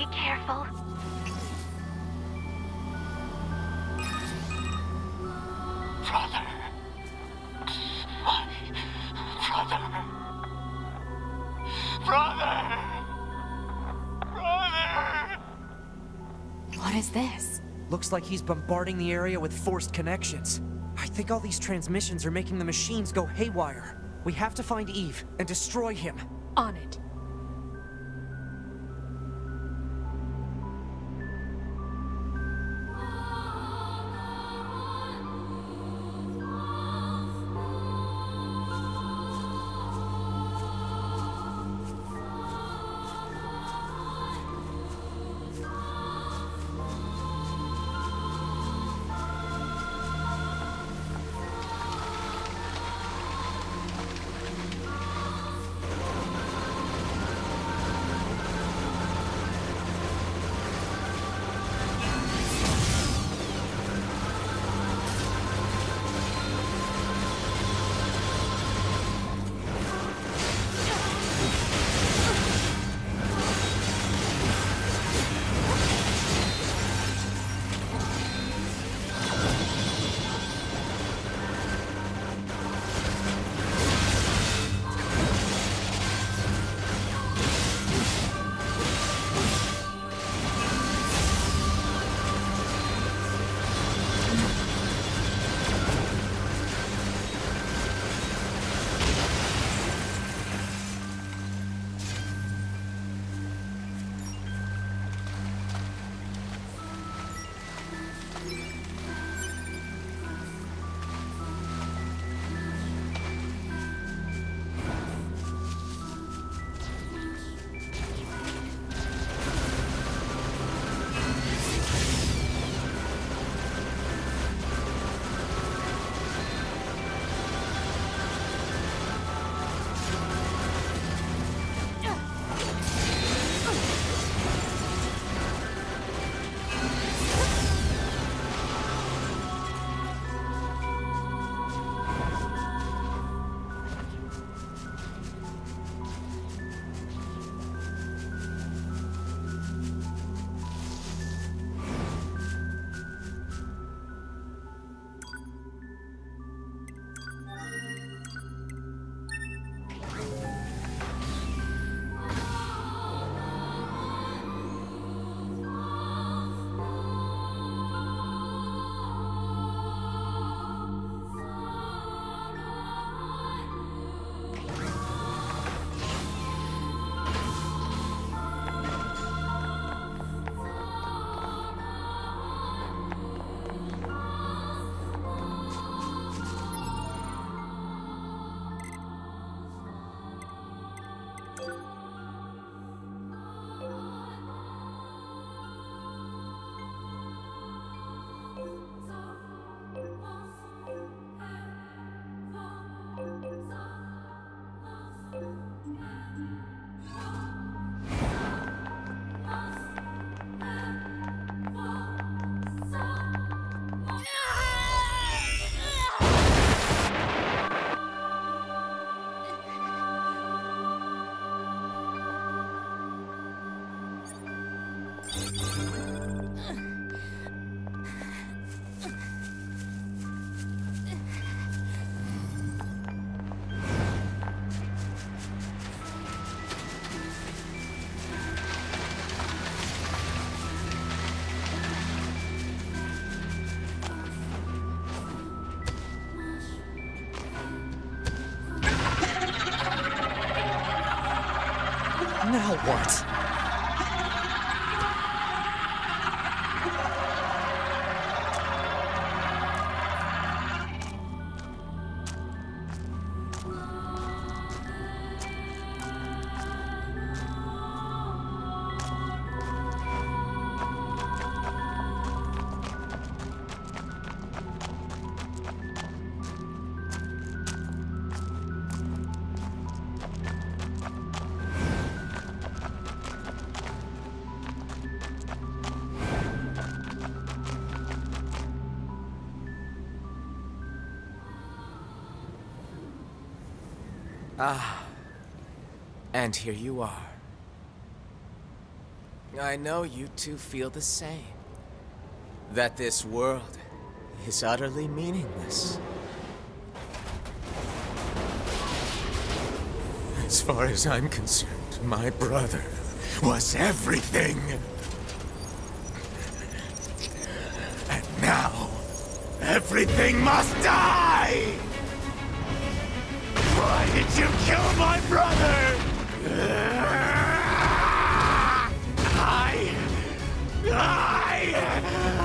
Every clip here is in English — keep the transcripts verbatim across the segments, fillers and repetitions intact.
Be careful. Brother. My brother. Brother! Brother! What is this? Looks like he's bombarding the area with forced connections. I think all these transmissions are making the machines go haywire. We have to find Eve and destroy him. On it. Now what? Ah, and here you are. I know you two feel the same. That this world is utterly meaningless. As far as I'm concerned, my brother was everything. And now, everything must die! Why did you kill my brother? I... I...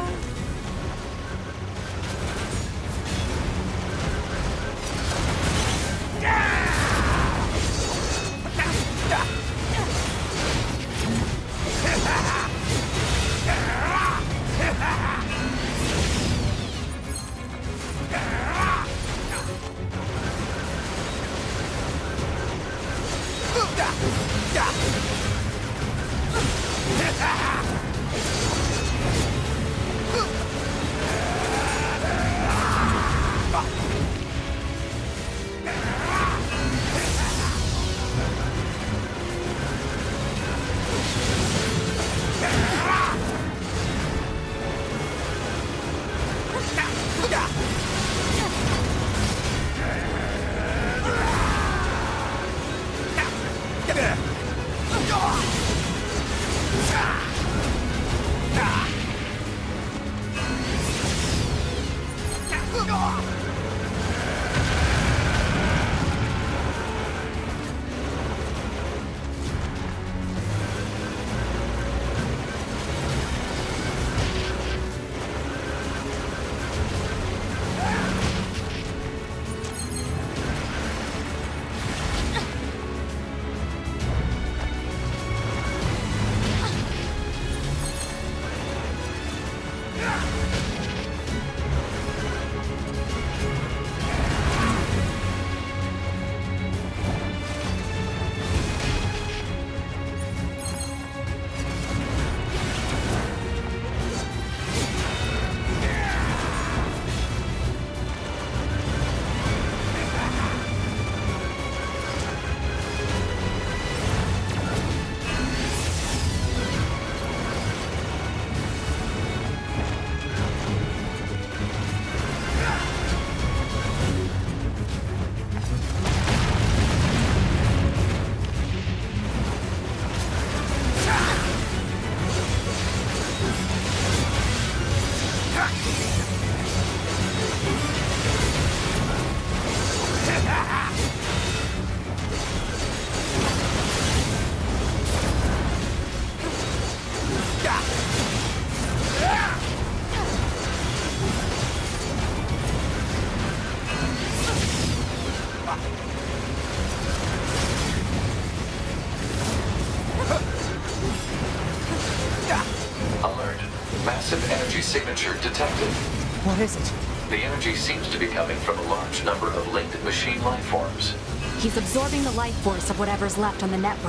Massive energy signature detected. What is it? The energy seems to be coming from a large number of linked machine life forms. He's absorbing the life force of whatever's left on the network.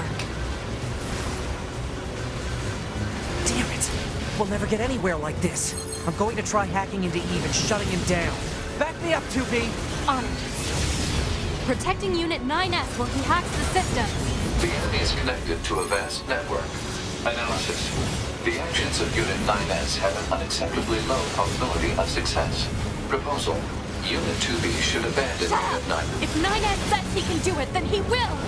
Damn it! We'll never get anywhere like this. I'm going to try hacking into Eve and shutting him down. Back me up, two B! On it. Protecting Unit nine S while he hacks the system. The enemy is connected to a vast network. Analysis. The actions of Unit nine S have an unacceptably low probability of success. Proposal. Unit two B should abandon Unit nine. If nine S says he can do it, then he will!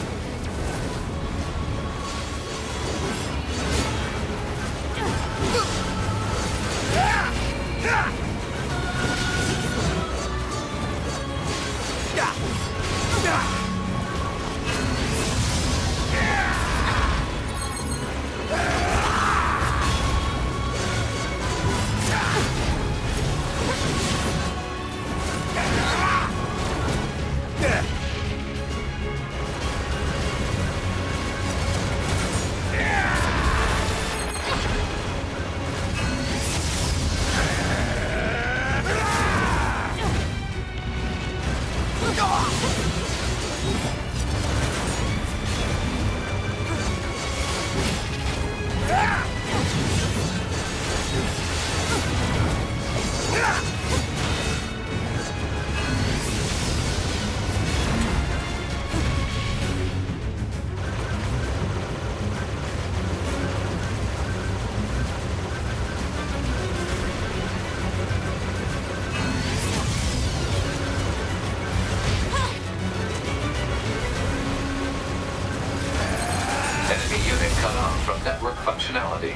cut off from network functionality.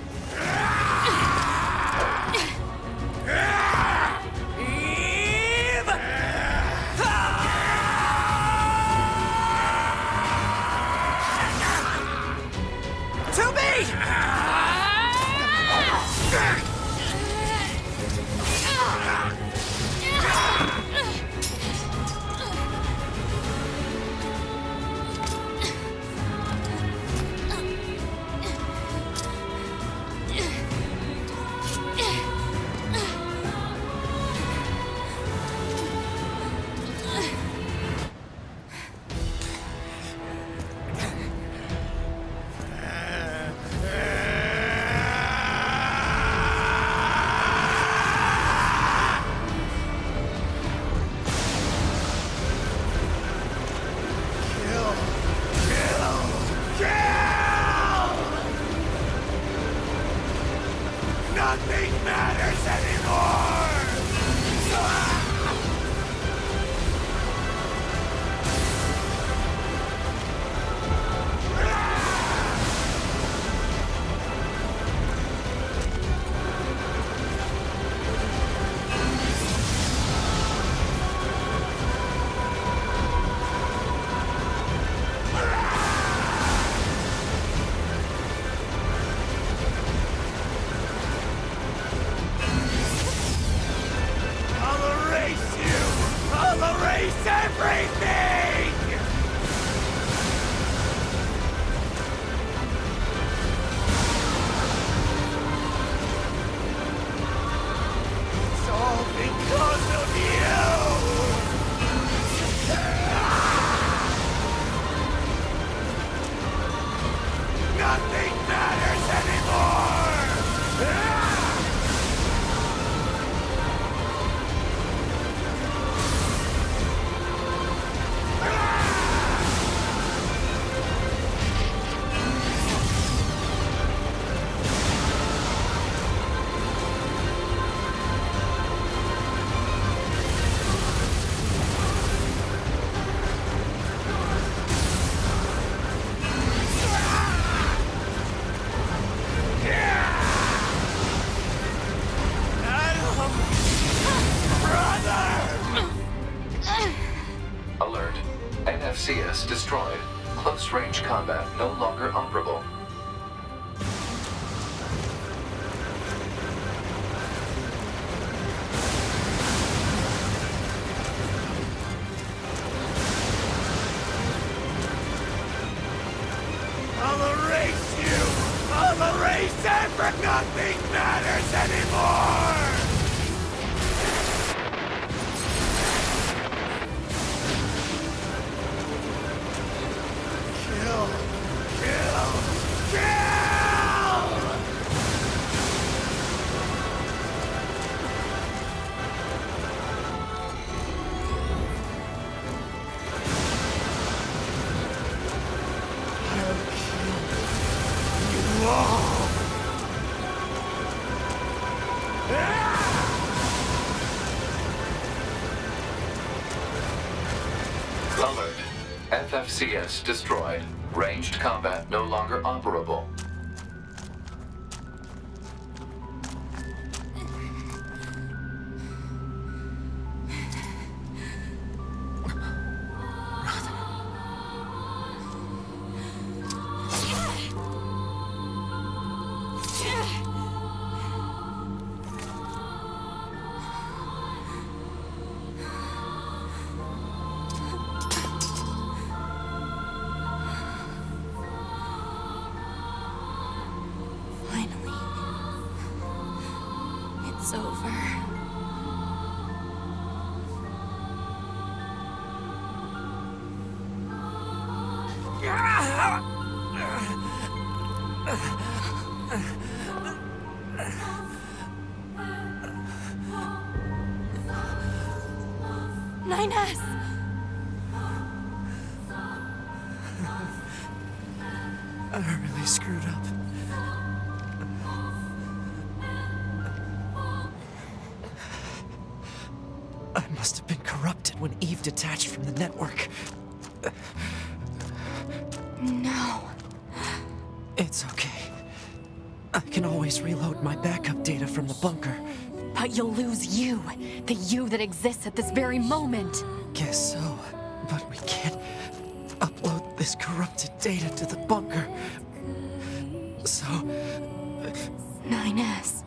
To me! Nothing matters anymore! I'll erase you! I'll erase everything! It's all because of you! Nothing matters anymore! Alert. N F C S destroyed. Close range combat no longer operable. I'll erase you! I'll erase every... Nothing matters anymore! Kill! Kill! Kill! I'll kill you all! Alert. F F C S destroyed. Ranged combat no longer operable. Finally. It's over. nine S! I really screwed up. I must have been corrupted when Eve detached from the network. No. It's okay. I can always reload my backup data from the bunker. But you'll lose you. The you that exists at this very moment. Guess so. But we can't upload this corrupted data to the bunker. So... nine S.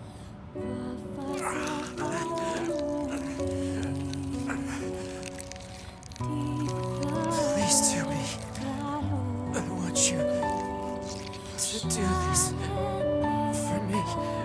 Please, Tubby. I want you to do this for me.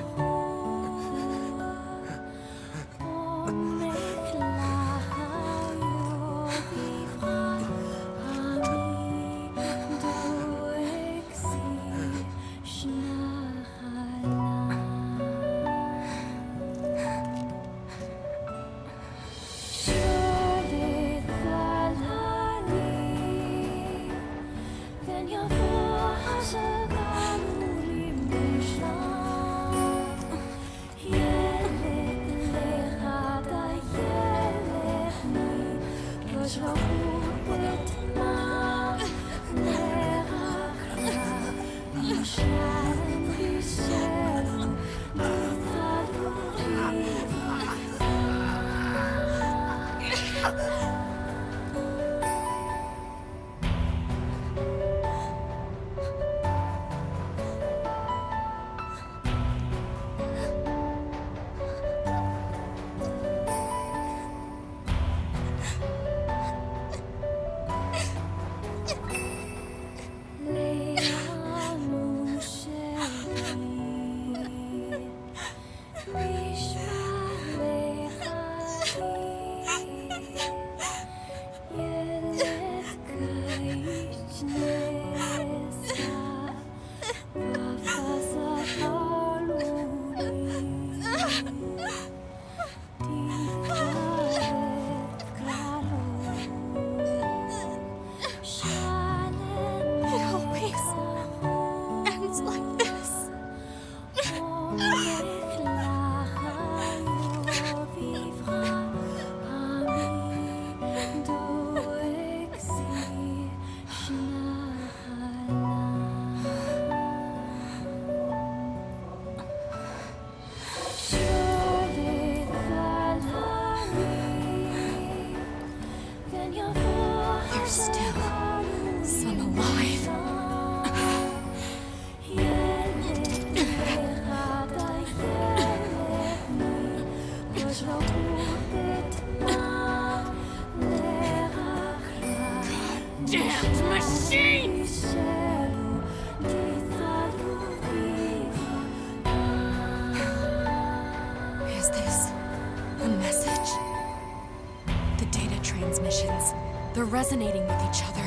There's still some alive. Goddamn machines! Is this a message? The data transmissions, they're resonating with each other.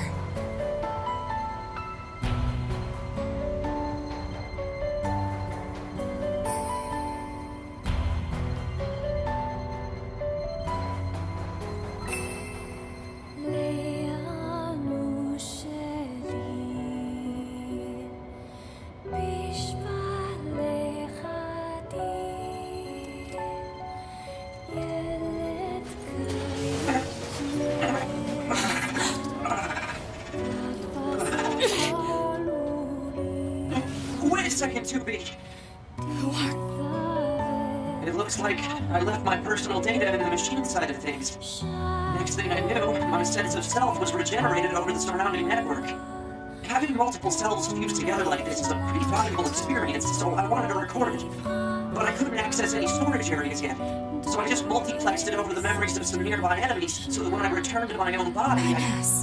Wait a second, Tubby. What? It looks like I left my personal data in the machine side of things. Next thing I knew, my sense of self was regenerated over the surrounding network. Having multiple selves fused together like this is a pretty valuable experience, so I wanted to record it. But I couldn't access any storage areas yet, so I just multiplexed it over the memories of some nearby enemies, so that when I returned to my own body, I... Yes.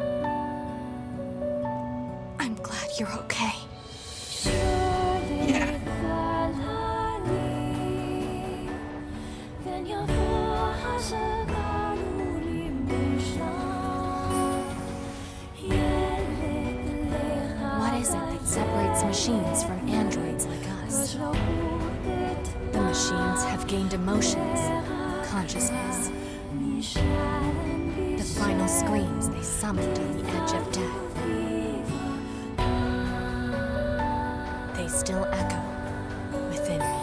I'm glad you're okay. Yeah. What is it that separates machines from androids like us? The machines have gained emotions, consciousness. The final screams they summoned on the edge of death. They still echo within me.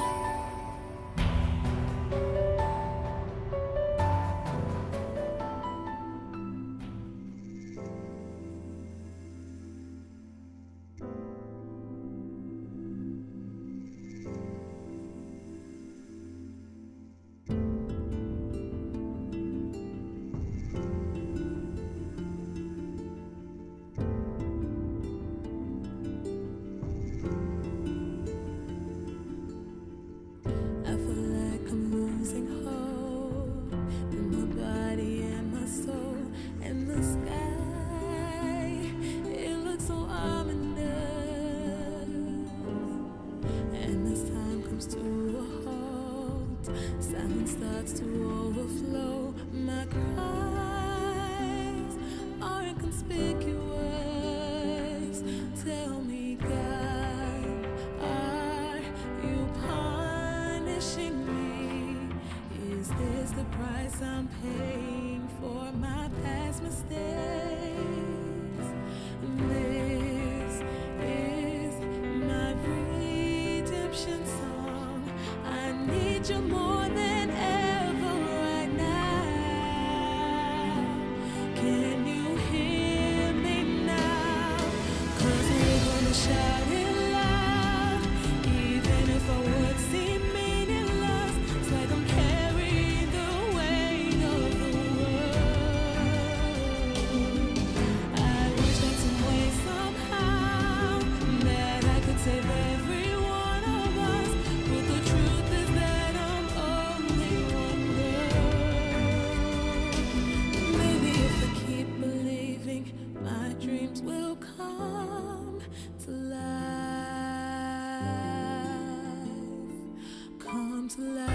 silence starts to overflow. My cries are inconspicuous. Tell me, God, are you punishing me? Is this the price I'm paying for my past mistakes? This is my redemption song. I need you more than ever right now. Can you hear me now? 'Cause we're gonna shout it loud, even if our words seem meaningless. It's like I'm carrying the weight of the world. I wish that some way, somehow, that I could save every one of us. But the truth is that I'm only one girl. Maybe if I keep believing, my dreams will come to life. Come to life.